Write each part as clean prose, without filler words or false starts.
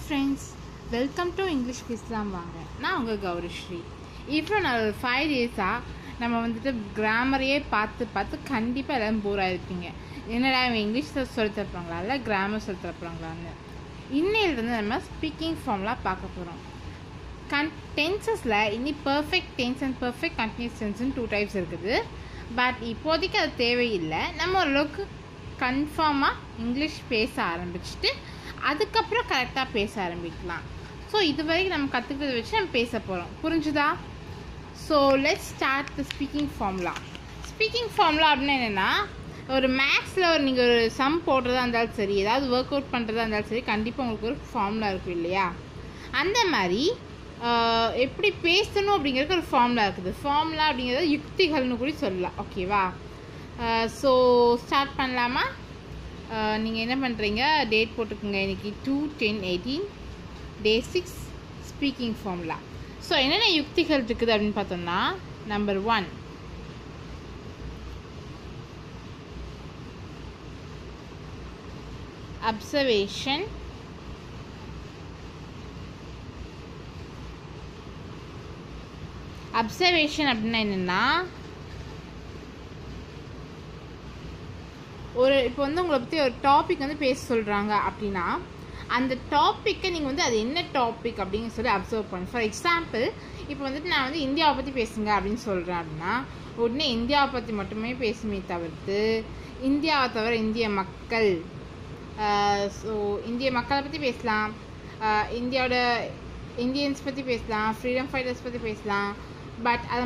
friends, welcome to English பேசலாம் வாங்க. நான் உங்கள் கௌரிஸ்ரீ. இப்போ நான் ஒரு 5 டேஸாக நம்ம வந்துட்டு கிராமரையே பார்த்து கண்டிப்பாக எல்லாம் போர் ஆகிருப்பீங்க. என்னடா இவங்க இங்கிலீஷ் சொல்லித்தரப்பாங்களா இல்லை கிராமர் சொல்லித்தரப்பாங்களான்னு. இன்னையிலிருந்து நம்ம ஸ்பீக்கிங் ஃபார்ம்லாம் பார்க்க போகிறோம். டென்சஸில் இனி perfect tense and perfect continuous டென்ஸ்னு 2 டைப்ஸ் இருக்குது. பட் இப்போதைக்கு அது தேவையில்லை. நம்ம ஓரளவுக்கு கன்ஃபார்மாக இங்கிலீஷ் பேச ஆரம்பிச்சுட்டு அதுக்கப்புறம் கரெக்டாக பேச ஆரம்பிக்கலாம். ஸோ இது வரைக்கும் நம்ம கற்றுக்கிறத வச்சு நம்ம பேச போகிறோம். புரிஞ்சுதா? So let's start the speaking formula. Speaking formula அப்படின்னா என்னென்னா, ஒரு மேக்ஸில் நீங்கள் ஒரு சம் போடுறதா இருந்தாலும் சரி, ஏதாவது ஒர்க் அவுட் பண்ணுறதா இருந்தாலும் சரி, கண்டிப்பாக உங்களுக்கு ஒரு ஃபார்முலா இருக்கும் இல்லையா? அந்த மாதிரி எப்படி பேசணும் அப்படிங்கிறதுக்கு ஒரு ஃபார்முலா இருக்குது. ஃபார்முலா அப்படிங்கிறது யுக்திகள்னு கூட சொல்லலாம். ஓகேவா? ஸோ ஸ்டார்ட் பண்ணலாமா? நீங்கள் என்ன பண்ணுறீங்க, டேட் போட்டுக்கோங்க. இன்றைக்கி 2/10/18 Day 6 ஸ்பீக்கிங் ஃபார்முலா. ஸோ என்னென்ன யுக்திகள் இருக்குது அப்படின்னு பார்த்தோம்னா, நம்பர் 1, அப்சர்வேஷன். அப்சர்வேஷன் அப்படின்னா என்னென்னா, இப்போ உங்களை பற்றி ஒரு டாபிக் பேச சொல்கிறாங்க அப்படின்னா, அந்த டாப்பிக்கை நீங்கள் அது என்ன டாபிக் அப்படின்னு சொல்லி அப்சர்வ் பண்ணு. ஃபார் எக்ஸாம்பிள், இப்போ நான் இந்தியாவை பற்றி பேசுங்க அப்படின்னு சொல்கிறேன் அப்படின்னா, உடனே இந்தியாவை பற்றி மட்டுமே பேசுமே தவிர்த்து இந்தியாவை தவிர இந்திய மக்கள், ஸோ இந்திய மக்களை பற்றி பேசலாம், இந்தியாவோட இந்தியன்ஸ் பற்றி பேசலாம், ஃப்ரீடம் ஃபைட்டர்ஸ் பற்றி பேசலாம். பட் அதை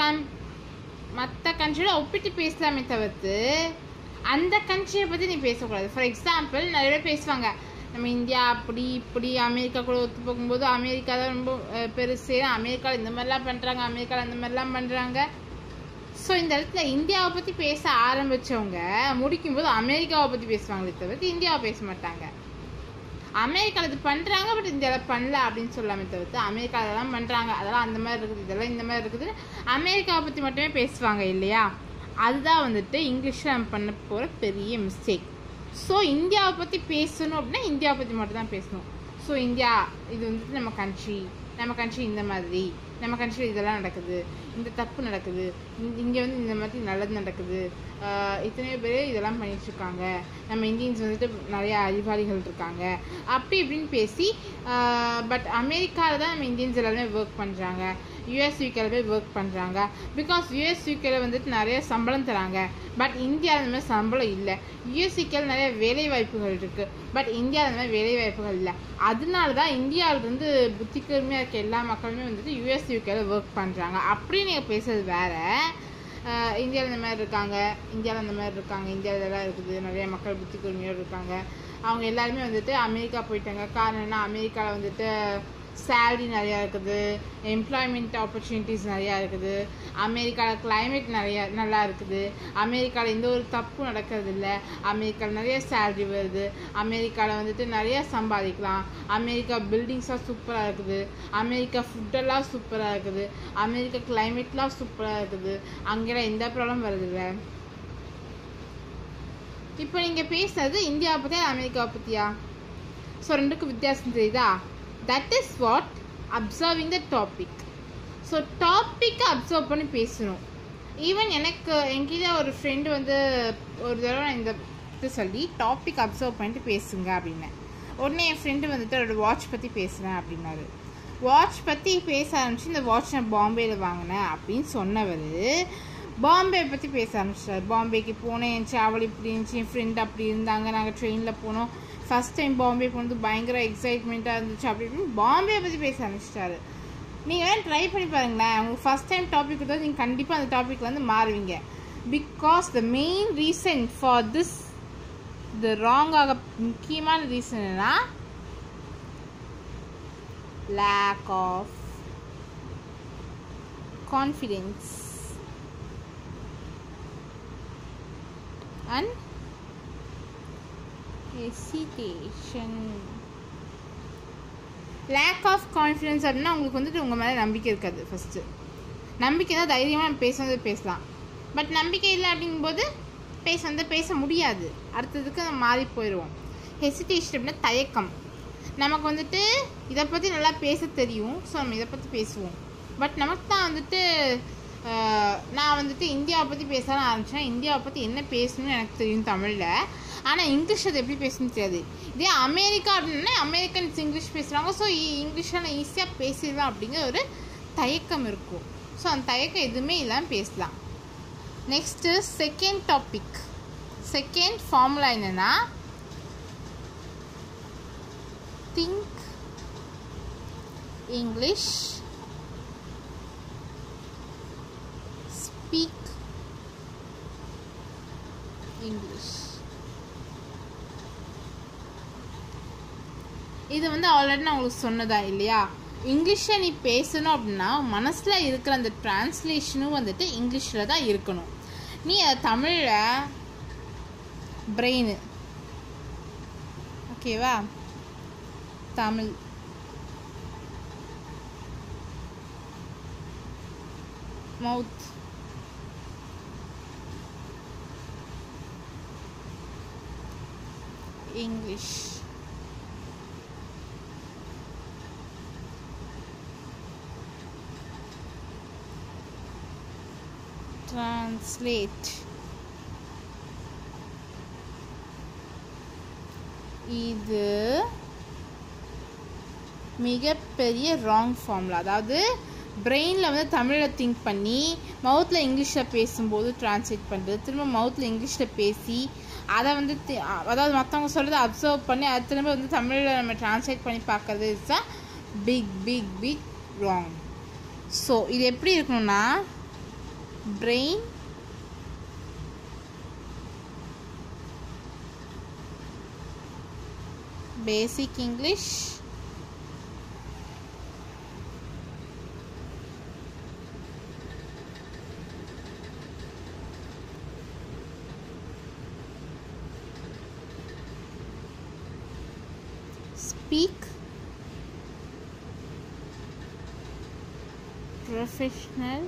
மற்ற கண்ட்ரியோட ஒப்பிட்டு பேசலாமே தவிர்த்து அந்த கண்ட்ரியை பற்றி நீ பேசக்கூடாது. ஃபார் எக்ஸாம்பிள், நிறைய பேர் பேசுவாங்க, நம்ம இந்தியா அப்படி இப்படி அமெரிக்கா கூட ஒத்து போகும்போது அமெரிக்கா தான் ரொம்ப பெருசு, அமெரிக்காவில் இந்த மாதிரிலாம் பண்ணுறாங்க, அமெரிக்காவில் இந்த மாதிரிலாம் பண்ணுறாங்க. ஸோ இந்த இடத்துல இந்தியாவை பற்றி பேச ஆரம்பித்தவங்க முடிக்கும்போது அமெரிக்காவை பற்றி பேசுவாங்களே தவிர்த்து இந்தியாவை பேச மாட்டாங்க. அமெரிக்காவில் இது பண்ணுறாங்க பட் இந்தியாவில் பண்ணல அப்படின்னு சொல்லாமே தவிர்த்து அமெரிக்காவில் இதெல்லாம் பண்ணுறாங்க, அதெல்லாம் அந்த மாதிரி இருக்குது, இதெல்லாம் இந்த மாதிரி இருக்குது, அமெரிக்காவை பற்றி மட்டுமே பேசுவாங்க இல்லையா? அதுதான் இங்கிலீஷில் நம்ம பண்ண போகிற பெரிய மிஸ்டேக். ஸோ இந்தியாவை பற்றி பேசணும் அப்படின்னா இந்தியாவை பற்றி மட்டும் தான் பேசணும். ஸோ இந்தியா இது நம்ம கண்ட்ரி இந்த மாதிரி, நம்ம கண்ட்ரியில் இதெல்லாம் நடக்குது, இந்த தப்பு நடக்குது, இங்கே இந்த மாதிரி நல்லது நடக்குது, இத்தனையோ பேர் இதெல்லாம் பண்ணிகிட்ருக்காங்க, நம்ம இந்தியன்ஸ் நிறையா அறிவாளிகள் இருக்காங்க அப்படி இப்படின்னு பேசி. பட் அமெரிக்காவில் தான் நம்ம இந்தியன்ஸ் எல்லாருமே ஒர்க் பண்ணுறாங்க, யூஎஸ் யூகேல போய் ஒர்க் பண்ணுறாங்க. பிகாஸ் யூஎஸ் யூகேல நிறைய சம்பளம் தராங்க, பட் இந்தியாவில் இந்த மாதிரி சம்பளம் இல்லை. யூஎஸ் யூகேல நிறைய வேலை வாய்ப்புகள் இருக்குது, பட் இந்தியாவில் இந்த மாதிரி வேலை வாய்ப்புகள் இல்லை. அதனால தான் இந்தியாவிலிருந்து புத்தி கூர்மையாக இருக்க எல்லா மக்களுமே யூஎஸ் யூகேல ஒர்க் பண்ணுறாங்க. அப்படி நீங்கள் பேசுறது வேறு. இந்தியாவில் இந்த மாதிரி இருக்காங்க, இந்தியாவில் இந்த மாதிரி இருக்காங்க, இந்தியாவில் இதெல்லாம் இருக்குது, நிறைய மக்கள் புத்தி கூர்மையோடு இருக்காங்க, அவங்க எல்லாருமே அமெரிக்கா போயிட்டாங்க. காரணம் என்ன? அமெரிக்காவில் சேலரி நிறையா இருக்குது, எம்ப்ளாய்மெண்ட் ஆப்பர்ச்சுனிட்டிஸ் நிறையா இருக்குது, அமெரிக்காவில் கிளைமேட் நல்லா இருக்குது, அமெரிக்காவில் எந்த ஒரு தப்பும் நடக்கிறது இல்லை, அமெரிக்காவில் நிறைய சேலரி வருது, அமெரிக்காவில் நிறையா சம்பாதிக்கலாம், அமெரிக்கா பில்டிங்ஸாக சூப்பராக இருக்குது, அமெரிக்கா ஃபுட்டெல்லாம் சூப்பராக இருக்குது, அமெரிக்கா கிளைமேட்லாம் சூப்பராக இருக்குது, அங்கெல்லாம் எந்த ப்ராப்ளம் வருதில்லை. இப்போ நீங்கள் பேசுறது இந்தியாவை பற்றியா அமெரிக்காவை பற்றியா? ஸோ ரெண்டுக்கும் வித்தியாசம் தெரியுதா? That is what observing the topic. So டாப்பிக்கை அப்சர்வ் பண்ணி பேசணும். ஈவன் என்கிட்ட ஒரு ஃப்ரெண்டு ஒரு தடவை நான் இந்த இது சொல்லி டாபிக் அப்சர்வ் பண்ணிட்டு பேசுங்க அப்படின்னு. உடனே என் ஃப்ரெண்டு ஒரு வாட்ச் பற்றி பேசுகிறேன் அப்படின்னாரு. வாட்ச் பற்றி பேச ஆரம்பிச்சு, இந்த வாட்ச் நான் பாம்பேயில் வாங்கினேன் அப்படின்னு சொன்னவர் பாம்பே பற்றி பேச ஆரம்பிச்சிட்டார். பாம்பேக்கு போனேன், என் ட்ராவல் இப்படி இருந்துச்சு, என் ஃப்ரெண்ட் அப்படி இருந்தாங்க, நாங்கள் ட்ரெயினில் போனோம், ஃபஸ்ட் டைம் பாம்பே போனது பயங்கர எக்ஸைட்மெண்ட்டாக இருந்துச்சு அப்படின்னு பாம்பே பற்றி பேச ஆரம்பிச்சிட்டாரு. நீங்கள் ட்ரை பண்ணி பாருங்களேன். உங்களுக்கு ஃபஸ்ட் டைம் டாபிக் கொடுத்தா நீங்கள் கண்டிப்பாக அந்த டாப்பிக்கில் மாறுவீங்க. Because the main reason for this, the ராங்காக முக்கியமான ரீசன் என்னன்னா, lack of confidence and hesitation. Lack of confidence அப்படின்னா உங்களுக்கு உங்கள் மேலே நம்பிக்கை இருக்காது. ஃபஸ்ட்டு நம்பிக்கை தான் தைரியமாக நம்ம பேசலாம். பட் நம்பிக்கை இல்லை அப்படிங்கும்போது பேச முடியாது, அடுத்ததுக்கு மாறி போயிடுவோம். ஹெசிடேஷன் அப்படின்னா தயக்கம். நமக்கு வந்துட்டு இதை பற்றி நல்லா பேச தெரியும். ஸோ நம்ம இதை பற்றி பேசுவோம். பட் நமக்கு தான் வந்துட்டு நான் வந்துட்டு இந்தியாவை பற்றி பேச ஆரம்பித்தேன். இந்தியாவை பற்றி என்ன பேசணும்னு எனக்கு தெரியும் தமிழில். ஆனால் இங்கிலீஷ் அது எப்படி பேசணும்னு தெரியாது. இதே அமெரிக்கா அப்படின்னா அமெரிக்கன்ஸ் இங்கிலீஷ் பேசுகிறாங்க. ஸோ இங்கிலீஷில் நான் ஈஸியாக பேசிடலாம் அப்படிங்கிற ஒரு தயக்கம் இருக்கும். ஸோ அந்த தயக்கம் எதுவுமே இல்லாமல் பேசலாம். Next second topic, second formula என்னென்னா திங்க் இங்கிலீஷ், ஸ்பீக் இங்கிலீஷ். இது வந்து ஆல்ரெடி நான் உங்களுக்கு சொன்னதா இல்லையா? இங்கிலீஷை நீ பேசணும் அப்படின்னா மனசில் இருக்கிற அந்த டிரான்ஸ்லேஷனும் வந்துட்டு இங்கிலீஷில் தான் இருக்கணும். நீ அதை தமிழில் பிரெயின், ஓகேவா, தமிழ் மவுத், இங்கிலீஷ், translate. இது மிகப்பெரிய ராங் ஃபார்முலா. அதாவது பிரெயினில் வந்து தமிழில் திங்க் பண்ணி மவுத்தில் இங்கிலீஷில் பேசும்போது டிரான்ஸ்லேட் பண்ணுறது, திரும்ப மவுத்தில் இங்கிலீஷில் பேசி அதை வந்து அதாவது மற்றவங்க சொல்கிறத அப்சர்வ் பண்ணி அதை திரும்ப வந்து தமிழில் நம்ம டிரான்ஸ்லேட் பண்ணி பார்க்குறது it's a big big big wrong. So இது எப்படி இருக்கணும்னா brain, basic English, speak professional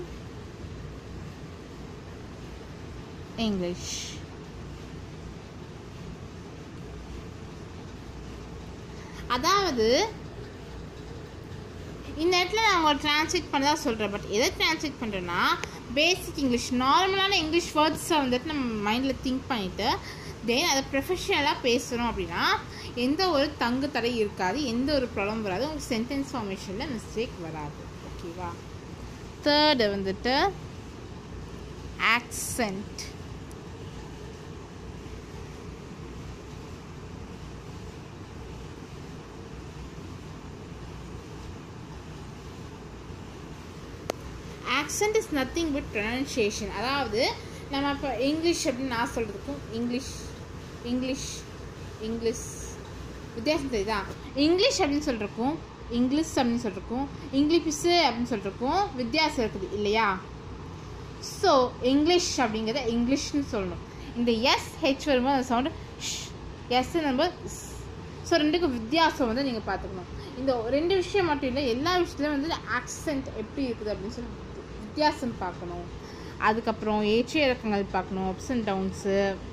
English. அதாவது இந்த இடத்துல நான் உங்களை டிரான்ஸ்லேட் பண்ணதா சொல்கிறேன். பட் எதை டிரான்ஸ்லேட் பண்ணுறேன்னா பேசிக் இங்கிலீஷ், நார்மலான இங்கிலீஷ் வேர்ட்ஸை வந்துட்டு நம்ம மைண்டில் திங்க் பண்ணிவிட்டு தென் அதை ப்ரொஃபஷனலாக பேசுகிறோம் அப்படின்னா எந்த ஒரு தங்கு தடை இருக்காது, எந்த ஒரு ப்ராப்ளம் வராது, உங்களுக்கு சென்டென்ஸ் ஃபார்மேஷனில் மிஸ்டேக் வராது. ஓகேவா? தேர்டு வந்துட்டு accent. accent is nothing but pronunciation. அதாவது நம்ம இப்போ இங்கிலீஷ் அப்படின்னு நான் சொல்கிறதுக்கும் இங்கிலீஷ் இங்கிலீஷ் இங்கிலீஷ் வித்தியாசம் தெரியுதா? இங்கிலீஷ் அப்படின்னு சொல்கிறதுக்கும் இங்கிலீஷ் அப்படின்னு சொல்கிறதுக்கும் இங்கிலீஷு அப்படின்னு சொல்கிறதுக்கும் வித்தியாசம் இருக்குது இல்லையா? ஸோ இங்கிலீஷ் அப்படிங்கிறத இங்கிலீஷ்னு சொல்லணும். இந்த எஸ்ஹெச் வரும்போது அந்த சவுண்டு எஸ் நம்ம. ஸோ ரெண்டுக்கும் வித்தியாசம் வந்து நீங்கள் பார்த்துக்கணும். இந்த ரெண்டு விஷயம் மட்டும் இல்லை, எல்லா விஷயத்துலையும் வந்து ஆக்சென்ட் எப்படி இருக்குது அப்படின்னு சொல்லி வித்தியாசம் பார்க்கணும். அதுக்கப்புறம் ஏற்ற இறக்கங்கள் பார்க்கணும், அப்ஸ் அண்ட் டவுன்ஸு.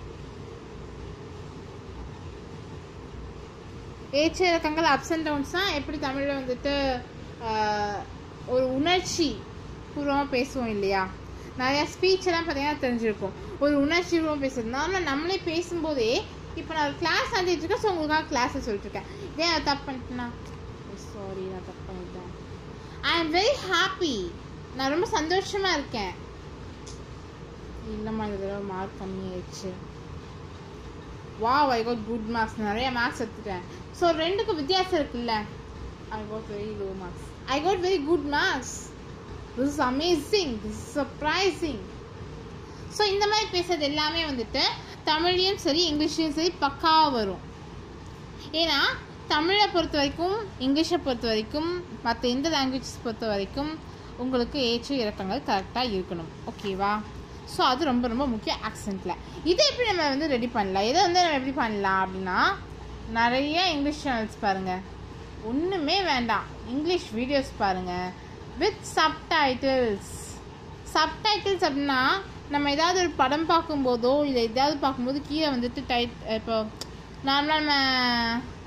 ஏற்ற இறக்கங்கள் அப்ஸ் அண்ட் டவுன்ஸ்னால் எப்படி தமிழில் வந்துட்டு ஒரு உணர்ச்சி பூர்வமாக பேசுவோம் இல்லையா? நிறையா ஸ்பீச்செல்லாம் பார்த்தீங்கன்னா தெரிஞ்சிருக்கும். ஒரு உணர்ச்சி பூர்வமாக பேசுறது நார்மலாக நம்மளே பேசும்போதே. இப்போ நான் ஒரு கிளாஸ் நடத்திட்டுருக்கேன், ஸோ உங்களுக்காக கிளாஸை சொல்லிட்டுருக்கேன். இதே நான் தப்பு பண்ணிட்டேன்னா சாரி, நான் தப்பு பண்ணிட்டேன். ஐ ஆம் வெரி ஹாப்பி, நான் ரொம்ப சந்தோஷமாக இருக்கேன். இல்லைம்மா இந்த தடவை மார்க் கம்மியாயிடுச்சு. Wow, I got good marks, நிறைய மார்க்ஸ் எடுத்துட்டேன். ஸோ ரெண்டுக்கும் வித்தியாசம் இருக்குல்ல. I got very low marks, I got very good marks, this is amazing, this is surprising. So இந்த மாதிரி பேசுறது எல்லாமே வந்துட்டு தமிழ்லையும் சரி இங்கிலீஷ்லையும் சரி பக்காவாக வரும். ஏன்னா தமிழை பொறுத்த வரைக்கும் இங்கிலீஷை பொறுத்த வரைக்கும் மற்ற எந்த லாங்குவேஜஸ் பொறுத்த வரைக்கும் உங்களுக்கு ஏற்ற இறக்கங்கள் கரெக்டாக இருக்கணும். ஓகேவா? ஸோ அது ரொம்ப ரொம்ப முக்கியம் ஆக்சென்ட்டில். இதை எப்படி நம்ம வந்து ரெடி பண்ணலாம்? இதை வந்து நம்ம எப்படி பண்ணலாம் அப்படின்னா நிறைய இங்கிலீஷ் சேனல்ஸ் பாருங்கள், ஒன்றுமே வேண்டாம், இங்கிலீஷ் வீடியோஸ் பாருங்கள் வித் சப்டைட்டில்ஸ். சப்டைட்டில்ஸ் அப்படின்னா நம்ம ஏதாவது ஒரு படம் பார்க்கும்போதோ இல்லை எதாவது பார்க்கும்போது கீழே வந்துட்டு இப்போ நார்மலாக நம்ம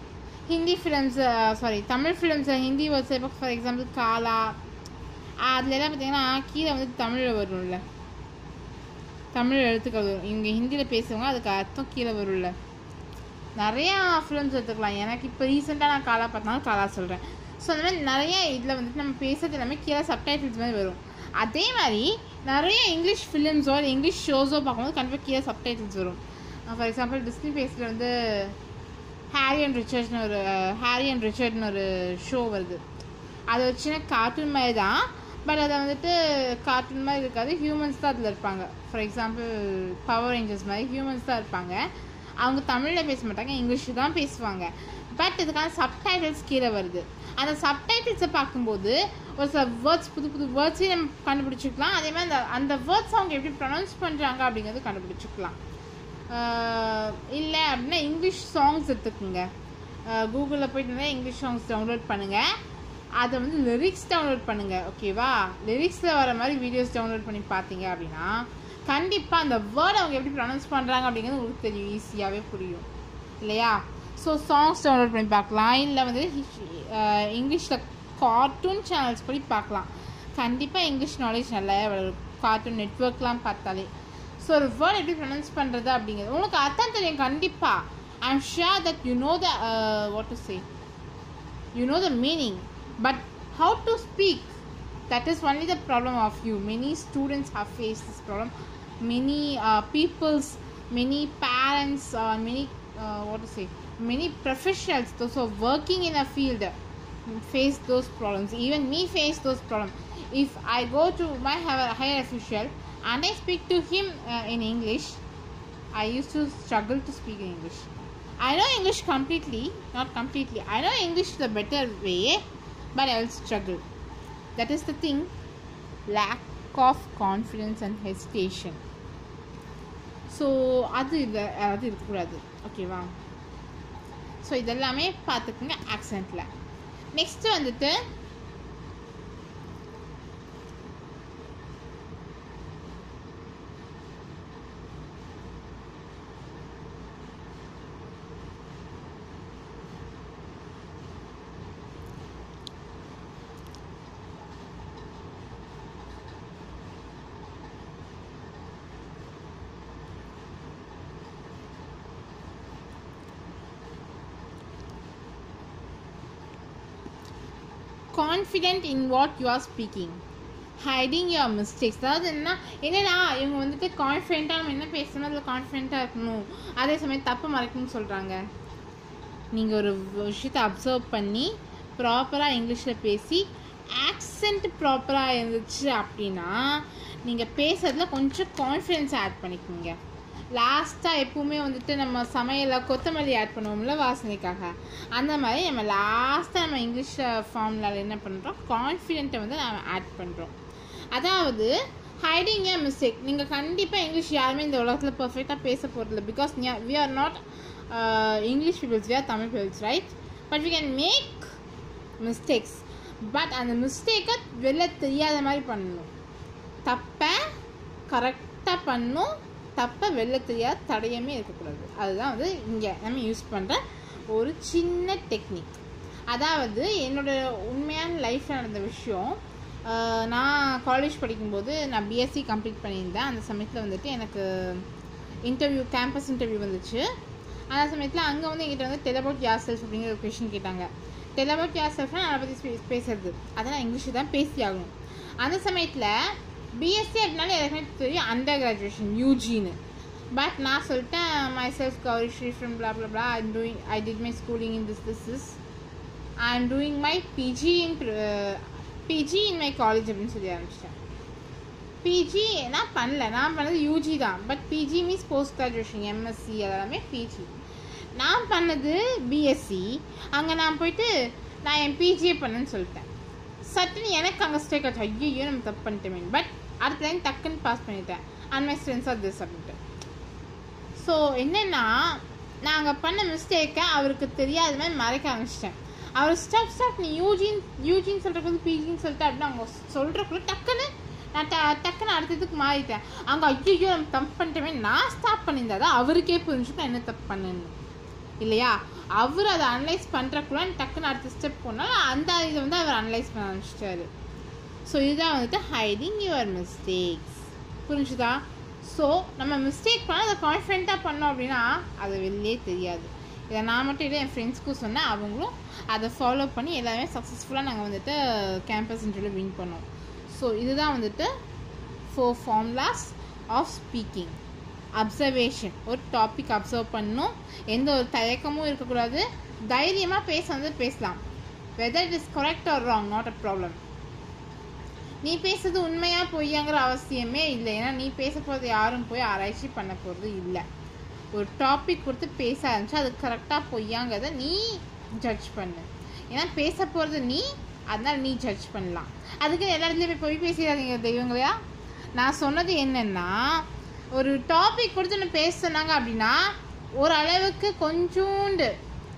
ஹிந்தி ஃபிலிம்ஸ் தமிழ் ஃபிலிம்ஸில் ஹிந்தி வேர்ட்ஸ் இப்போ ஃபார் எக்ஸாம்பிள் காலா அதுலலாம் பார்த்தீங்கன்னா கீழே வந்து தமிழில் வரும்ல, தமிழ் எழுத்துக்கள் வரும். இவங்க ஹிந்தியில் பேசுவாங்க, அதுக்கு அர்த்தம் கீழே வரும்ல. நிறையா ஃபிலிம்ஸ் எடுத்துக்கலாம். எனக்கு இப்போ ரீசெண்டாக நான் காலா பார்த்தாலும் காலா சொல்கிறேன். ஸோ அந்த மாதிரி நிறைய இதில் வந்துட்டு நம்ம பேசுறது எல்லாமே கீழே சப்டைட்டில்ஸ் மாதிரி வரும். அதே மாதிரி நிறைய இங்கிலீஷ் ஃபிலிம்ஸோ இல்லை இங்கிலீஷ் ஷோஸோ பார்க்கும்போது கண்டிப்பாக கீழே சப்டைட்டில்ஸ் வரும். ஃபார் எக்ஸாம்பிள் டிஸ்னி பேஸில் வந்து ஹாரி அண்ட் ரிச்சர்ட்னு ஒரு ஷோ வருது. அது வச்சுன்னா கார்ட்டூன் மாதிரி தான், பட் அதை வந்துட்டு கார்ட்டூன் மாதிரி இருக்காது, ஹியூமன்ஸ் தான் அதில் இருப்பாங்க. ஃபார் எக்ஸாம்பிள் பவர் ரேஞ்சர்ஸ் மாதிரி ஹியூமன்ஸ் தான் இருப்பாங்க. அவங்க தமிழில் பேச மாட்டாங்க, இங்கிலீஷில் தான் பேசுவாங்க. பட் இதுக்கான சப்டைட்டில்ஸ் கீழே வருது. அந்த சப்டைட்டில்ஸை பார்க்கும்போது ஒரு சில வேர்ட்ஸ் புது வேர்ட்ஸையும் நம்ம கண்டுபிடிச்சிக்கலாம். அதே மாதிரி அந்த வேர்ட்ஸ் அவங்க எப்படி ப்ரொனவுன்ஸ் பண்ணுறாங்க அப்படிங்கிறது கண்டுபிடிச்சிக்கலாம். இல்லை அப்படின்னா இங்கிலீஷ் சாங்ஸ் எடுத்துக்குங்க. கூகுளில் போய்ட்டு நிறைய இங்கிலீஷ் சாங்ஸ் டவுன்லோட் பண்ணுங்கள். அதை வந்து லிரிக்ஸ் டவுன்லோட் பண்ணுங்கள், ஓகேவா? லிரிக்ஸில் வர மாதிரி வீடியோஸ் டவுன்லோட் பண்ணி பார்த்தீங்க அப்படின்னா கண்டிப்பாக அந்த வேர்டை அவங்க எப்படி ப்ரொனவுன்ஸ் பண்ணுறாங்க அப்படிங்கிறது உங்களுக்கு தெரியும், ஈஸியாகவே புரியும் இல்லையா? ஸோ சாங்ஸ் டவுன்லோட் பண்ணி பார்க்கலாம். இல்லை வந்து இங்கிலீஷில் கார்ட்டூன் சேனல்ஸ் படி பார்க்கலாம். கண்டிப்பாக இங்கிலீஷ் நாலேஜ் நல்லா கார்ட்டூன் நெட்ஒர்க்லாம் பார்த்தாலே. ஸோ ஒரு வேர்ட் எப்படி ப்ரொனவுன்ஸ் பண்ணுறது அப்படிங்கிறது உங்களுக்கு அர்த்தம் தெரியும் கண்டிப்பாக. I am sure that you know the what to say, you know the meaning, but how to speak, that is only the problem of you. Many students have faced this problem. Many many parents many professionals, those who are working in a field, face those problems. Even me face those problems. If I go to my higher official and I speak to him in English, I used to struggle to speak in English. I know English not completely. I know English the better way, but I will struggle. That is the thing. Lack of confidence and hesitation. So அது இருக்கக்கூடாது, ஓகேவா? So இதெல்லாமே பார்த்துக்குங்க ஆக்சென்ட்டில். Next வந்துட்டு confident in what you are speaking, hiding your mistakes. அதாவது என்னடா இவங்க வந்துட்டு கான்ஃபிடென்ட்டாக நம்ம என்ன பேசணும் அதில் கான்ஃபிடென்ட்டாக இருக்கணும், அதே சமயம் தப்பு மறைக்கணும்னு சொல்கிறாங்க. நீங்கள் ஒரு விஷயத்தை அப்சர்வ் பண்ணி ப்ராப்பராக இங்கிலீஷில் பேசி ஆக்சென்ட் ப்ராப்பராக இருந்துச்சு அப்படின்னா நீங்கள் பேசுறதுல கொஞ்சம் கான்ஃபிடென்ஸ் ஆட் பண்ணிக்கோங்க. லாஸ்ட்டாக எப்பவுமே வந்துட்டு நம்ம சமையலில் கொத்தமல்லி ஆட் பண்ணுவோம்ல வாசனைக்காக, அந்த மாதிரி நம்ம லாஸ்ட்டாக நம்ம இங்கிலீஷ் ஃபார்முலாவில் என்ன பண்ணுறோம், கான்ஃபிடென்ட்டை வந்து நம்ம ஆட் பண்ணுறோம். அதாவது ஹைடிங் ஏ மிஸ்டேக். நீங்கள் கண்டிப்பாக இங்கிலீஷ் யாருமே இந்த உலகத்தில் பர்ஃபெக்டாக பேச போகிறதில்ல. Because we are not English peoples, we are Tamil peoples, right? But we can make mistakes. But அந்த மிஸ்டேக்கை வெளில தெரியாத மாதிரி பண்ணணும். தப்பை கரெக்டாக பண்ணணும், தப்பை வெளில தெரியாத தடையமே இருக்கக்கூடாது. அதுதான் வந்து இங்கே நம்ம யூஸ் பண்ணுற ஒரு சின்ன டெக்னிக். அதாவது என்னோடய உண்மையான லைஃப்பில் நடந்த விஷயம். நான் காலேஜ் படிக்கும்போது நான் பிஎஸ்சி கம்ப்ளீட் பண்ணியிருந்தேன். அந்த சமயத்தில் வந்துட்டு எனக்கு கேம்பஸ் இன்டர்வியூ வந்துச்சு. அந்த சமயத்தில் அங்கே வந்து எங்கிட்ட வந்து டெல் அபவுட் யுவர் செல்ஃப் அப்படிங்கிற ஒரு கொஷின் கேட்டாங்க. டெல் அபவுட் யுவர் செல்ஃப்னா அதை பற்றி பேசுறது, அதெல்லாம் இங்கிலீஷ் தான் பேசி ஆகணும். அந்த சமயத்தில் பிஎஸ்சி அப்படின்னாலே எனக்கு தெரியும் அண்டர் கிராஜுவேஷன் யூஜின்னு. பட் நான் சொல்லிட்டேன் myself Gowri Sri from blah blah blah, I did my schooling in this I am doing my PG in my college அப்படின்னு சொல்லி ஆரம்பிச்சிட்டேன். பிஜி நான் பண்ணது யூஜி தான். But PG means post graduation, MSc அதெல்லாமே PG. நான் பண்ணது பிஎஸ்சி. அங்கே நான் போயிட்டு நான் என் பிஜியே பண்ணேன்னு சொல்லிட்டேன். சட்டுன்னு எனக்கு அங்கே ஸ்டேக் ஆச்சு, ஐயோ நம்ம தப்பு பண்ணிட்டேன். பட் அடுத்த லைன் டக்குன்னு பாஸ் பண்ணிட்டேன். And my strengths are this அப்படின்ட்டு. ஸோ என்னென்னா நான் அங்கே பண்ண மிஸ்டேக்கை அவருக்கு தெரியாத மாதிரி மறைக்க ஆரம்பிச்சிட்டேன். அவர் ஸ்டாப் நீ யூஜின்னு சொல்கிறக்கு பிஜின்னு சொல்லிட்டு அப்படின்னு அவங்க சொல்கிறக்குள்ள டக்குன்னு அடுத்ததுக்கு மாறிட்டேன். அங்கே ஐயோ நம்ம தப்பு பண்ணிட்டேன். நான் ஸ்டாப் பண்ணியிருந்தா தான் அவருக்கே புரிஞ்சுட்டு நான் என்ன தப்பு பண்ணேன்னு இல்லையா? அவர் அதை அனலைஸ் பண்ணுறக்குள்ள டக்குன்னு அடுத்த ஸ்டெப் போனால் அந்த இதை வந்து அவர் அனலைஸ் பண்ண ஆரம்பிச்சிட்டாரு. ஸோ இதுதான் வந்துட்டு ஹைடிங் யுவர் மிஸ்டேக்ஸ். புரிஞ்சுதா? ஸோ நம்ம மிஸ்டேக் பண்ணால் அதை கான்ஃபிடென்ட்டாக பண்ணோம் அப்படின்னா அது வெளியே தெரியாது. இதை நான் மட்டும் இல்லை, என் ஃப்ரெண்ட்ஸ்க்கும் சொன்னேன், அவங்களும் அதை ஃபாலோ பண்ணி எல்லாமே சக்ஸஸ்ஃபுல்லாக நாங்கள் வந்துட்டு கேம்பஸ் இன்டர்வியூவில் வின் பண்ணோம். ஸோ இதுதான் வந்துட்டு 4 ஃபார்முலாஸ் ஆஃப் ஸ்பீக்கிங். அப்சர்வேஷன், ஒரு டாபிக் அப்சர்வ் பண்ணணும், எந்த ஒரு தயக்கமும் இருக்கக்கூடாது, தைரியமாக பேசலாம். Whether it is correct or wrong not a problem. நீ பேசுறது உண்மையாக பொய்யாங்கிற அவசியமே இல்லை. ஏன்னா நீ பேச போகிறது யாரும் போய் ஆராய்ச்சி பண்ண போகிறது இல்லை. ஒரு டாபிக் கொடுத்து பேச ஆரம்பிச்சா அது கரெக்டாக பொய்யாங்கிறத நீ ஜட்ஜ் பண்ணு. ஏன்னா பேச போகிறது நீ, அதனால் நீ ஜட்ஜ் பண்ணலாம். அதுக்கு எல்லா இடத்துலையும் போய் பொய் பேசிடாதீங்க தெய்வங்களையா. நான் சொன்னது என்னென்னா, ஒரு டாபிக் கொடுத்து நான் பேச சொன்னாங்க அப்படின்னா ஓரளவுக்கு கொஞ்சோண்டு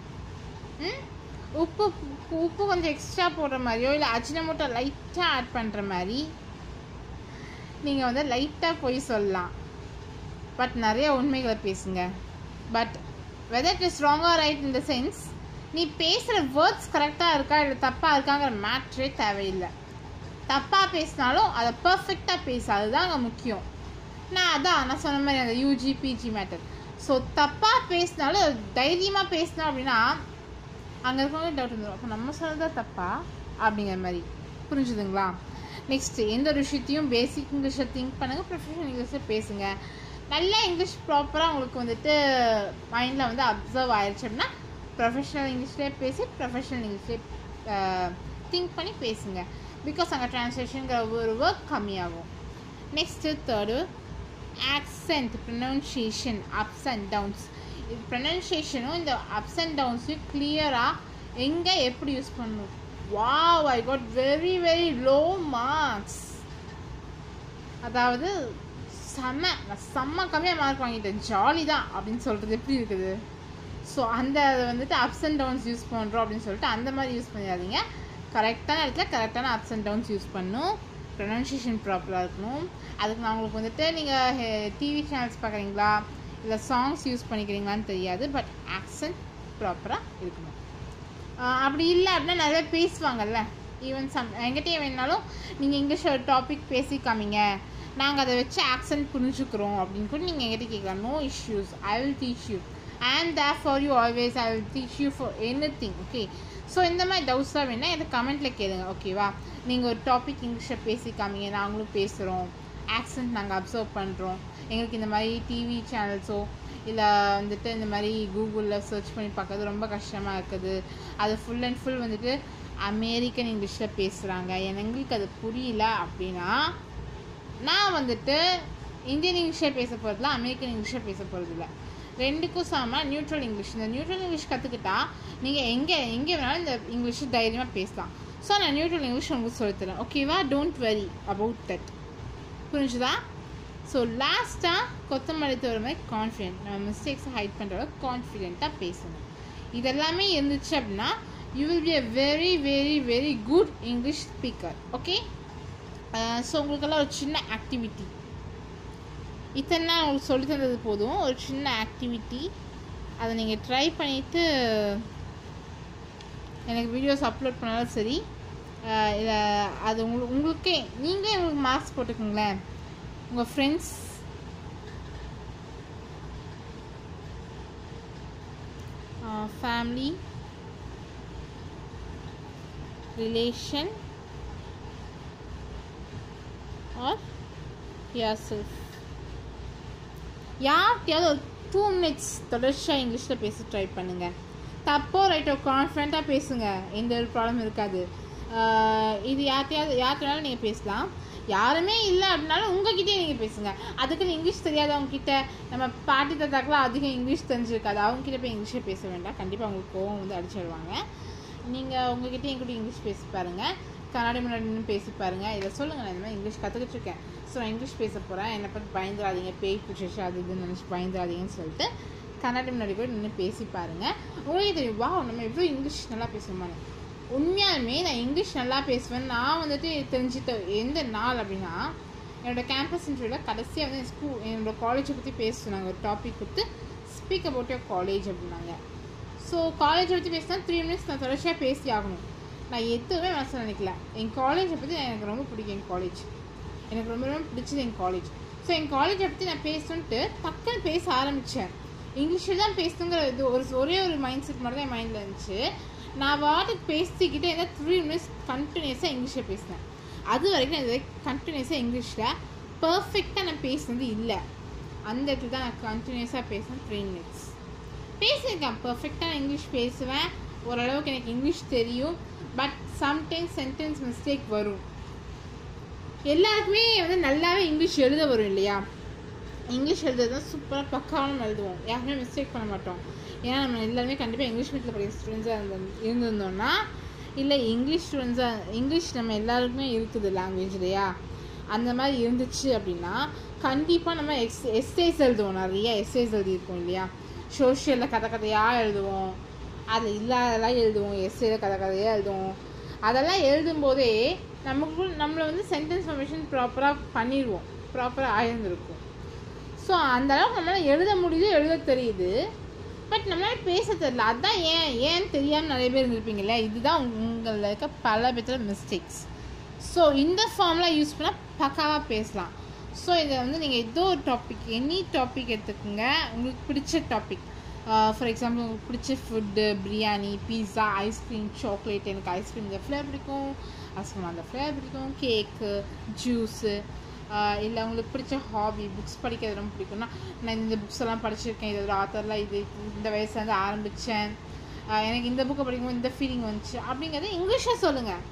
உப்பு கொஞ்சம் எக்ஸ்ட்ரா போடுற மாதிரியோ இல்லை அஜினமோட்டோ லைட்டாக ஆட் பண்ணுற மாதிரி நீங்கள் வந்து லைட்டாக போய் சொல்லலாம். பட் நிறைய உண்மைகளை பேசுங்க. But whether it is wrong or right in the sense, நீ பேசுகிற வேர்ட்ஸ் கரெக்டாக இருக்கா இல்லை தப்பாக இருக்காங்கிற மேட்ரே தேவையில்லை. தப்பாக பேசினாலும் அதை பர்ஃபெக்டாக பேச, அதுதான் அங்கே முக்கியம். நான் சொன்ன மாதிரி அந்த UGPG மேட்டர். ஸோ தப்பாக பேசினாலும் தைரியமாக பேசினோம் அப்படின்னா அங்கே இருக்கவங்க டவுட் வந்துடும், அப்போ நம்ம சொல்கிறதா தப்பா அப்படிங்கிற மாதிரி. புரிஞ்சுதுங்களா? நெக்ஸ்ட்டு, எந்த ஒரு விஷயத்தையும் பேசிக் இங்கிலீஷை திங்க் பண்ணுங்கள், ப்ரொஃபஷனல் இங்கிலீஷில் பேசுங்க. நல்லா இங்கிலீஷ் ப்ராப்பராக உங்களுக்கு வந்துட்டு மைண்டில் வந்து அப்சர்வ் ஆயிடுச்சு அப்படின்னா ப்ரொஃபஷனல் இங்கிலீஷ்லேயே பேசி ப்ரொஃபஷனல் இங்கிலீஷ்லேயே திங்க் பண்ணி பேசுங்க. பிகாஸ் அங்கே ட்ரான்ஸ்லேஷனுங்கிற ஒரு ஒர்க் கம்மியாகும். Next, third, accent, pronunciation, ups and downs. இது ப்ரொனன்சியேஷனும் இந்த அப்ஸ் அண்ட் டவுன்ஸையும் கிளியராக எங்கே எப்படி யூஸ் பண்ணணும். Wow, I got very very low marks. அதாவது செம்ம கம்மியாக மார்க் வாங்கிட்டேன், ஜாலி தான் அப்படின்னு சொல்கிறது எப்படி இருக்குது? ஸோ அந்த வந்துட்டு அப்ஸ் அண்ட் டவுன்ஸ் யூஸ் பண்ணுறோம் அப்படின்னு சொல்லிட்டு அந்த மாதிரி யூஸ் பண்ணிடாதீங்க. கரெக்டான இடத்துல கரெக்டான அப்ஸ் அண்ட் டவுன்ஸ் யூஸ் பண்ணணும். ப்ரொனன்சியேஷன் ப்ராப்பராக இருக்கணும். அதுக்கு நான் உங்களுக்கு வந்துட்டு நீங்கள் டிவி சேனல்ஸ் பார்க்குறீங்களா இல்லை சாங்ஸ் யூஸ் பண்ணிக்கிறீங்களான்னு தெரியாது, பட் ஆக்சன்ட் ப்ராப்பராக இருக்கணும். அப்படி இல்லை அப்படின்னா நிறைய பேசுவாங்கல்ல, ஈவன் எங்கிட்டே வேணுனாலும் நீங்கள் இங்கிலீஷ் ஒரு டாபிக் பேசி காமிங்க, நாங்கள் அதை வச்சு ஆக்சன்ட் புரிஞ்சுக்கிறோம் அப்படின்னு கூட நீங்கள் எங்கிட்ட கேட்கலாம். No issues, I will teach you and there for you always I will teach you for anything. Okay, so இந்த மாதிரி டவுட்ஸ்லாம் வேணால் எனக்கு கமெண்ட்டில் கேளுங்க. ஓகேவா? நீங்கள் ஒரு டாபிக் இங்கிலீஷில் பேசி காமிங்க, நாங்களும் பேசுகிறோம், ஆக்சன்ட் நாங்கள் அப்சர்வ் பண்ணுறோம். எங்களுக்கு இந்த மாதிரி டிவி சேனல்ஸோ இல்லை வந்துட்டு இந்த மாதிரி கூகுளில் சர்ச் பண்ணி பார்க்கறது ரொம்ப கஷ்டமாக இருக்குது. அது ஃபுல் அண்ட் ஃபுல் வந்துட்டு அமெரிக்கன் இங்கிலீஷில் பேசுகிறாங்க, எங்களுக்கு அது புரியல அப்படின்னா நான் வந்துட்டு இந்தியன் இங்கிலீஷில் பேச போகிறதில்ல, அமெரிக்கன் இங்கிலீஷில் பேச போகிறதில்ல. ரெண்டுக்கும் சம நியூட்ரல் இங்கிலீஷ். இந்த நியூட்ரல் இங்கிலீஷ் கற்றுக்கிட்டா நீங்கள் எங்கே வேணாலும் இந்த இங்கிலீஷை தைரியமாக பேசலாம். ஸோ நான் நியூட்ரல் இங்கிலீஷ் உங்களுக்கு சொல்லித்தரேன். ஓகேவா? Don't worry about that. புரிஞ்சுதா? ஸோ லாஸ்ட்டாக கொத்தமல்லி தவிர மாதிரி கான்ஃபிடென்ட், நம்ம மிஸ்டேக்ஸை ஹைட் பண்ணுற கான்ஃபிடென்ட்டாக பேசணும். இதெல்லாமே இருந்துச்சு அப்படின்னா you will be a very very very good English speaker. Okay, so உங்களுக்கெல்லாம் ஒரு சின்ன ஆக்டிவிட்டி, இத்தனை நாள் உங்களுக்கு சொல்லி தந்தது போதும். ஒரு சின்ன ஆக்டிவிட்டி, அதை நீங்கள் ட்ரை பண்ணிவிட்டு எனக்கு வீடியோஸ் அப்லோட் பண்ணாலும் சரி, இல்லை அது உங்களுக்கே நீங்களே உங்களுக்கு மார்க்ஸ் போட்டுக்கோங்களேன். உங்கள் friends, family, relation or yourself, யார்கிட்டையாவது ஒரு 2 minutes தொடர்ச்சியாக இங்கிலீஷில் பேச ட்ரை பண்ணுங்கள். தப்போ ரைட்டோ கான்ஃபிடென்ட்டாக பேசுங்க, எந்த ஒரு ப்ராப்ளம் இருக்காது. இது யார்கிட்டனாலும் நீங்கள் பேசலாம். யாருமே இல்லை அப்படின்னாலும் உங்ககிட்டே நீங்கள் பேசுங்க. அதுக்குன்னு இங்கிலீஷ் தெரியாதவங்ககிட்ட, நம்ம பாட்டி தாத்தாக்கெலாம் அதிகம் இங்கிலீஷ் தெரிஞ்சிருக்காது, அவங்ககிட்ட போய் இங்கிலீஷில் பேச வேண்டாம். கண்டிப்பாக அவங்களுக்கு கோவம் வந்து அடிச்சிடுவாங்க. நீங்கள் உங்ககிட்ட என்கிட்ட இங்கிலீஷ் பேசி பாருங்கள், கண்ணாடி முன்னாடி நின்று பேசி பாருங்கள். இதை சொல்லுங்கள், நான் இந்த மாதிரி இங்கிலீஷ் கற்றுக்கிட்டு இருக்கேன், ஸோ நான் இங்கிலீஷ் பேச போகிறேன், என்னை பற்றி பயந்துடாதீங்க, பேய் பிடிச்சிச்சு அது இதுன்னு நினச்சி பயந்துடாதீங்கன்னு சொல்லிட்டு கண்ணாடி முன்னாடி போய் நின்று பேசி பாருங்கள். உங்களுக்கே தெரியும், வா நம்ம எவ்வளோ இங்கிலீஷ் நல்லா பேசுவோமான்னு. உண்மையாலுமே நான் இங்கிலீஷ் நல்லா பேசுவேன். நான் வந்துட்டு தெரிஞ்சுட்ட எந்த நாள் அப்படின்னா, என்னோடய கேம்பஸ் இன்டர்வியூவில் கடைசியாக வந்து என்னோடய காலேஜை பற்றி பேச சொன்னாங்க. ஒரு டாபிக் கொடுத்து ஸ்பீக் அபவுட் யுவர் காலேஜ் அப்படின்னாங்க. ஸோ காலேஜை பற்றி பேசினா 3 minutes நான் தொடர்ச்சியாக பேசி ஆகணும். நான் எதுவுமே மனசில் நினைக்கல. என் காலேஜை பற்றி எனக்கு ரொம்ப பிடிக்கும். என் காலேஜ் எனக்கு ரொம்ப ரொம்ப பிடிச்சது என் காலேஜ். ஸோ என் காலேஜை பற்றி நான் பேசணுன்ட்டு டக்குன்னு பேச ஆரம்பித்தேன். இங்கிலீஷில் தான் பேசணுங்கிற இது ஒரே ஒரு மைண்ட் செட் மட்டும் தான் என் மைண்டில் இருந்துச்சு. நான் வாட்டுக்கு பேசிக்கிட்டே இருந்தால் 3 minutes கண்டினியூஸாக இங்கிலீஷில் பேசினேன். அது வரைக்கும் நான் இது கண்டினியூஸாக இங்கிலீஷில் பர்ஃபெக்டாக நான் பேசினது இல்லை. அந்த இடத்துல தான் நான் கண்டினியூஸாக பேசினேன். 3 minutes பேசியிருக்கேன். பர்ஃபெக்டாக இங்கிலீஷ் பேசுவேன். ஓரளவுக்கு எனக்கு இங்கிலீஷ் தெரியும். பட் சம்டைம்ஸ் சென்டென்ஸ் மிஸ்டேக் வரும். எல்லாருக்குமே வந்து நல்லாவே இங்கிலீஷ் எழுத வரும் இல்லையா? இங்கிலீஷ் எழுதுறது தான் சூப்பராக பக்காவும் எழுதுவோம். யாருமே மிஸ்டேக் பண்ண மாட்டோம். ஏன்னா நம்ம எல்லாருமே கண்டிப்பாக இங்கிலீஷ் மீடியத்தில் படிக்கிற ஸ்டூடெண்ட்ஸாக இருந்திருந்தோம்னா, இல்லை இங்கிலீஷ் நம்ம எல்லாருக்குமே இருக்குது லாங்குவேஜ் இல்லையா? அந்த மாதிரி இருந்துச்சு அப்படின்னா கண்டிப்பாக நம்ம எஸ்ஏஸ் எழுதுவோம். நிறைய எஸ்ஏஸ் எழுதியிருக்கோம் இல்லையா? சோஷியலில் கதையாக எழுதுவோம். அதில் இல்லாதெல்லாம் எழுதுவோம். எஸ்ஏல கதையாக எழுதுவோம். அதெல்லாம் எழுதும்போதே நம்மளை வந்து சென்டென்ஸ் ஃபார்மேஷன் ப்ராப்பராக பண்ணிடுவோம். ப்ராப்பராக ஆயிருந்திருக்கும். ஸோ அந்தளவுக்கு நம்மளால் எழுத முடியுது, எழுத தெரியுது. பட் நம்மளால் பேச தெரியல. அதுதான் ஏன்னு தெரியாமல் நிறைய பேர் இருந்திருப்பீங்களே. இதுதான் உங்களில் இருக்க பல பேர்த்துல மிஸ்டேக்ஸ். ஸோ இந்த ஃபார்ம்லாம் யூஸ் பண்ணால் பக்காவாக பேசலாம். ஸோ இதை வந்து நீங்கள் ஏதோ ஒரு டாபிக், எனி டாபிக் எடுத்துக்கோங்க. உங்களுக்கு பிடிச்ச டாபிக், ஃபார் எக்ஸாம்பிள் உங்களுக்கு பிடிச்ச food, biryani, pizza, ice cream, chocolate. எனக்கு ஐஸ்கிரீம் இந்த ஃப்ளேவர் பிடிக்கும், ஐஸ்கிரீம் அந்த ஃப்ளேவர் பிடிக்கும், கேக்கு, ஜூஸு, இல்லை உங்களுக்கு பிடிச்ச ஹாபி, புக்ஸ் படிக்கிறது ரொம்ப பிடிக்கும்னா நான் இந்த புக்ஸ் எல்லாம் படிச்சிருக்கேன், இதோட ஆத்தர்லாம் இந்த வயசுலேருந்து ஆரம்பித்தேன், எனக்கு இந்த புக்கை படிக்கும்போது இந்த ஃபீலிங் வந்துச்சு அப்படிங்கிறத இங்கிலீஷில் சொல்லுங்கள்.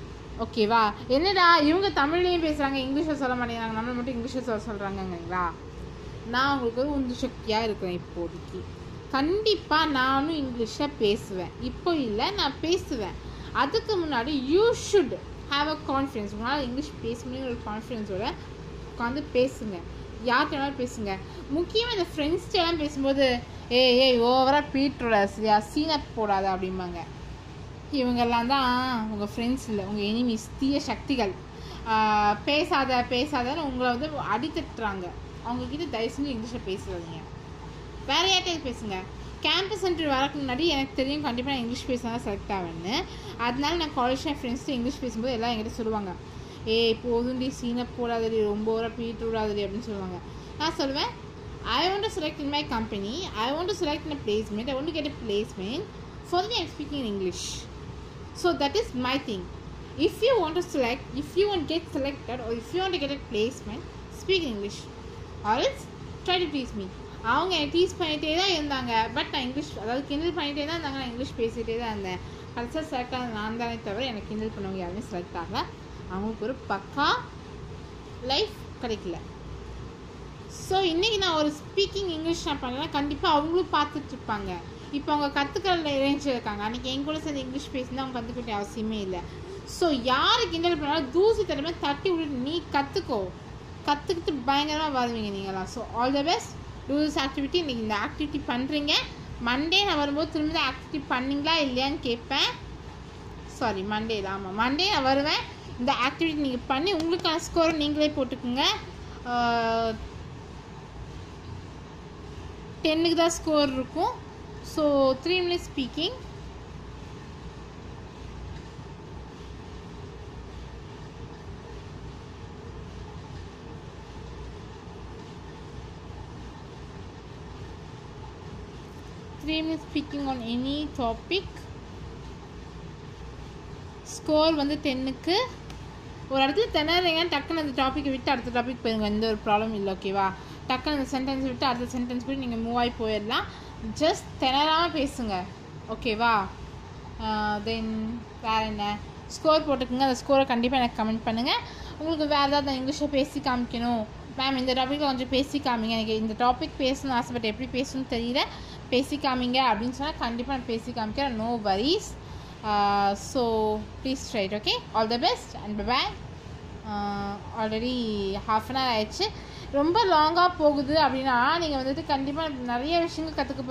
ஓகேவா? என்னடா இவங்க தமிழ்லேயும் பேசுகிறாங்க, இங்கிலீஷில் சொல்ல மாட்டேங்கிறாங்க, நம்மளை மட்டும் இங்கிலீஷில் சொல்கிறாங்கங்களா? நான் உங்களுக்கு ஒரு உந்து சக்தியாக இருக்கிறேன். இப்போதைக்கு கண்டிப்பாக நானும் இங்கிலீஷில் பேசுவேன். இப்போ இல்லை, நான் பேசுவேன். அதுக்கு முன்னாடி you should have a confidence. உங்களால் இங்கிலீஷ் பேச முடியும் ஒரு கான்ஃபிடென்ஸோட உட்காந்து பேசுங்க. யார்கிட்ட வேணாலும் பேசுங்க. முக்கியமாக இந்த ஃப்ரெண்ட்ஸ்டெல்லாம் பேசும்போது ஏய் ஓவராக பீட்ரோட சரியா சீனை போடாத அப்படிம்பாங்க. இவங்கெல்லாம் தான் உங்கள் ஃப்ரெண்ட்ஸ் இல்லை, உங்கள் எனிமீஸ், தீய சக்திகள். பேசாதன்னு உங்களை வந்து அடித்தட்டுறாங்க. அவங்கக்கிட்ட தயவு செஞ்சு இங்கிலீஷில் பேசுகிறீங்க. வேறு யார்கிட்ட பேசுங்க. கேம்பஸ் சென்டர் வரக்கு முன்னாடி எனக்கு தெரியும் கண்டிப்பாக நான் இங்கிலீஷ் பேசினா தான் செலக்ட் ஆவேன்னு. அதனால நான் காலேஜ் ஃப்ரெண்ட்ஸ்ட்டு இங்கிலீஷ் பேசும்போது எல்லாம் என்கிட்ட சொல்லுவாங்க, போதுண்டி சீனை போடாதடி, ரொம்ப ஓவராக பீட்டு விடாதடி அப்படின்னு சொல்லுவாங்க. நான் சொல்லுவேன், I want to select in my company, I want to select in a placement, I want to get a placement, for that I am speaking in English. So that is my thing. If you want to select, if you want to get selected, or if you want to get a placement, speak English, or else try to teach me. அவங்க teach பண்ணிகிட்டே தான் இருந்தாங்க. But நான் English, அதாவது கிண்டல் பண்ணிகிட்டே தான் இருந்தாங்க. நான் இங்கிலீஷ் பேசிகிட்டே தான் இருந்தேன். கடைசியாக செலக்ட் ஆனது நான் தானே தவிர எனக்கு கிண்டல் பண்ணவங்க யாருமே செலக்ட் ஆகலை. அவங்களுக்கு ஒரு பக்கா லைஃப் கிடைக்கல. ஸோ இன்றைக்கி நான் ஒரு ஸ்பீக்கிங் இங்கிலீஷ் நான் பண்ணேன்னா கண்டிப்பாக அவங்களும் பார்த்துட்ருப்பாங்க. இப்போ அவங்க கற்றுக்கிற ரேஞ்சில் இருக்காங்க. அன்றைக்கி என் கூட சேர்ந்து இங்கிலீஷ் பேசினா அவங்க கற்றுக்க வேண்டிய அவசியமே இல்லை. ஸோ யார் கிண்டல் பண்ணாலும் தூசி தடவை தட்டி விட்டு நீ கற்றுக்கிட்டு பயங்கரமாக வருவீங்க நீங்களாம். So all the best. Do this activity. இன்றைக்கி இந்த ஆக்டிவிட்டி பண்ணுறீங்க. மண்டே நான் வரும்போது திரும்பி தான் ஆக்டிவிட்டி பண்ணிங்களா இல்லையான்னு கேட்பேன். சாரி, மண்டே தான். ஆமாம், மண்டே நான் வருவேன். இந்த ஆக்டிவிட்டி நீங்கள் பண்ணி உங்களுக்கான ஸ்கோரை நீங்களே போட்டுக்குங்க. 10க்கு தான் ஸ்கோர் இருக்கும். So 3 minutes speaking. Speaking on any topic. Score வந்து 10க்கு. ஒரு இடத்துல திணறீங்க, டக்குன்னு அந்த டாப்பிக்கை விட்டு அடுத்த டாபிக் போயிருங்க. எந்த ஒரு ப்ராப்ளம் இல்லை. ஓகேவா? டக்குன்னு அந்த சென்டென்ஸ் விட்டு அடுத்த சென்டென்ஸ் போய் நீங்கள் மூவ் ஆகி போயிடலாம். ஜஸ்ட் திணறாமல் பேசுங்க. ஓகேவா? தென் வேறு என்ன, ஸ்கோர் போட்டுக்குங்க. அந்த ஸ்கோரை கண்டிப்பாக எனக்கு கமெண்ட் பண்ணுங்கள். உங்களுக்கு வேறு ஏதாவது இங்கிலீஷில் பேசி காமிக்கணும், மேம் இந்த டாப்பிக்கில் கொஞ்சம் பேசி காமிங்க, எனக்கு இந்த டாபிக் பேசணும்னு ஆசைப்பட்டு எப்படி பேசணும்னு தெரியல, பேசி காமிங்க அப்படின்னு சொன்னால் கண்டிப்பாக நான் பேசி காமிக்கிறேன். No worries. So please try it. Okay, all the best and bye. Already ½ an hour ஆயிடுச்சு. ரொம்ப லாங்காக போகுது அப்படின்னா நீங்கள் வந்துட்டு கண்டிப்பாக நிறைய விஷயங்கள் கற்றுக்க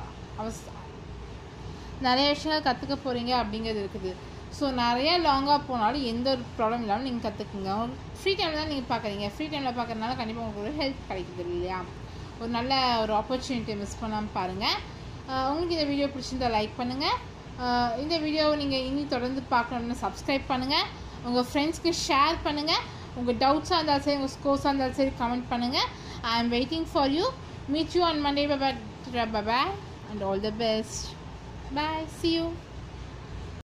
போகிறீங்க அப்படிங்கிறது இருக்குது. ஸோ நிறையா லாங்காக போனாலும் எந்த ஒரு ப்ராப்ளம் இல்லாமல் நீங்கள் கற்றுக்குங்க. ஃப்ரீ டைமில் தான் நீங்கள் பார்க்குறீங்க. ஃப்ரீ டைமில் பார்க்குறதுனால கண்டிப்பாக உங்களுக்கு ஒரு ஹெல்ப் கிடைக்குது இல்லையா? ஒரு நல்ல ஒரு ஆப்பர்ச்சுனிட்டியை மிஸ் பண்ணாமல் பாருங்கள். உங்களுக்கு இந்த வீடியோ பிடிச்சிருந்தா லைக் பண்ணுங்கள். இந்த வீடியோவை நீங்கள் இனி தொடர்ந்து பார்க்கணும்னு சப்ஸ்கிரைப் பண்ணுங்கள். உங்கள் ஃப்ரெண்ட்ஸ்க்கு ஷேர் பண்ணுங்கள். உங்கள் டவுட்ஸாக இருந்தாலும் சரி, உங்கள் ஸ்கோர்ஸாக இருந்தாலும் சரி கமெண்ட் பண்ணுங்கள். I am waiting for you. Meet you on Monday. Bye bye and all the best. Bye. See you.